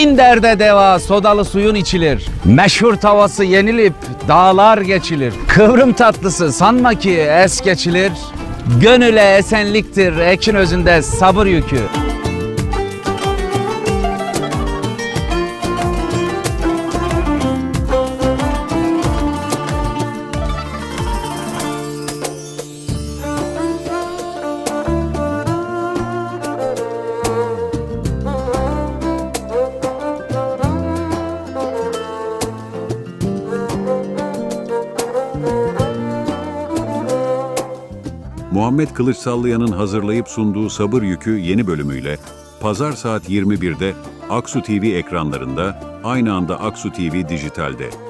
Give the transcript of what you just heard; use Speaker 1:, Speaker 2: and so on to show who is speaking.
Speaker 1: Bin derde deva sodalı suyun içilir. Meşhur tavası yenilip dağlar geçilir. Kıvrım tatlısı sanma ki es geçilir. Gönüle esenliktir ekin özünde sabır yükü.
Speaker 2: Muhammed Kılıçsallayan'ın hazırlayıp sunduğu Sabır Yükü yeni bölümüyle Pazar saat 21'de Aksu TV ekranlarında, aynı anda Aksu TV Dijital'de.